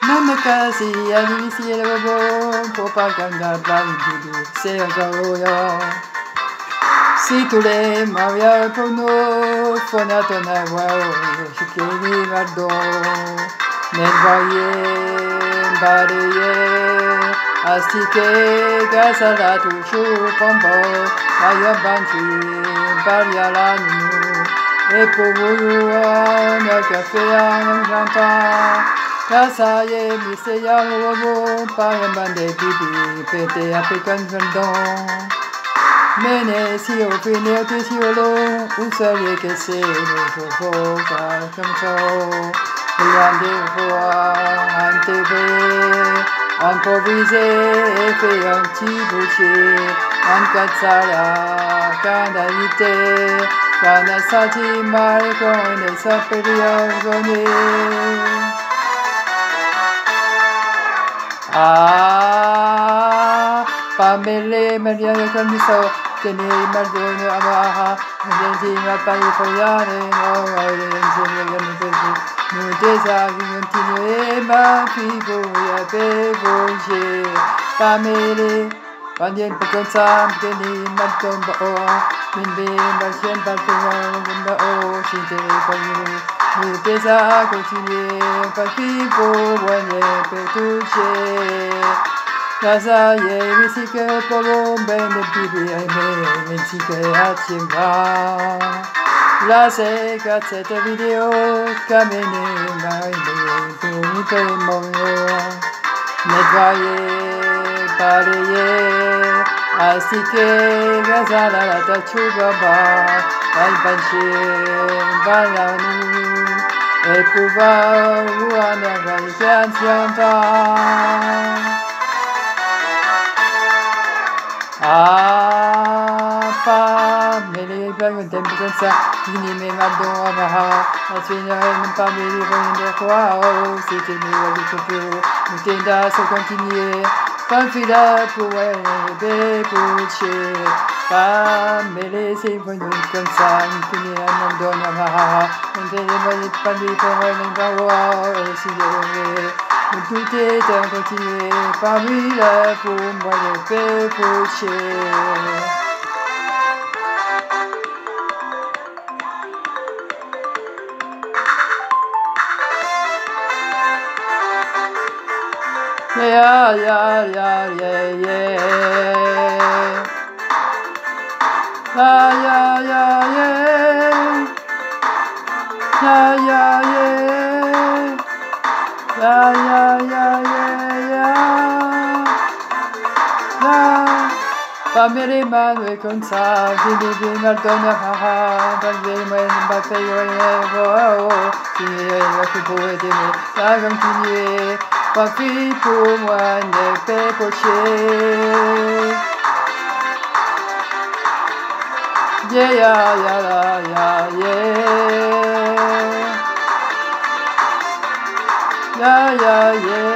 Namakasi anisi elbobo propaganda bandidi sergaroya. Si tous les mariages pour nous fonatona wao shikini mardo netvoye balaye astike gasala toujours pombo ayabanti barialanu et pour vous on a café en j'entends Kasaye miseya wobo parambande bibi pete african vendon Mene si o fine o si o lo un serie que se lo sofoca canso Yande voa ante ve improvise fe antibuche ancazzara canalité Kana sati mare con le saperione Pamele Maria Caniso, Tene Mardone Amaha, Argentina Californiane, no Argentina, Nudesa, Continue, ma figo, ya beboje, Pamele, Panien Poconsam, Tene Martomba, Minde, Martian Bartona, Sinte, Pamele. Nudesa, Continue, ma figo, Wanye, Petuche. Casa ye misike polo bene bibi aime misike achimba La se cazzetta video camene maime tunite moyo Netvaye palaye astike gazala la tachubaba Albanche balanu Et pouvoir ou en avoir Mele bagun tempo senza Gini me maldo amaha Asvina non pa me rende qua Si te mi vuoi più Mutenda so continue Confida puere be puce Mele se voglio incansare Quindi non donna amaha Non te ne voglio pandi per me non va Si deve Tout est à continuer parmi la pour moi le pépoché. Yeah, yeah, yeah, yeah, yeah. Yeah, yeah, yeah, yeah. Yeah, yeah, yeah. Ya ya ya ya ya ya Pamele manu con sa Vini vini al donna haha Palve me non batte io e Si la che puoi di me La continue Pa fi pour moi ne pe poche Yeah ya ya ya yeah Yeah, yeah, yeah.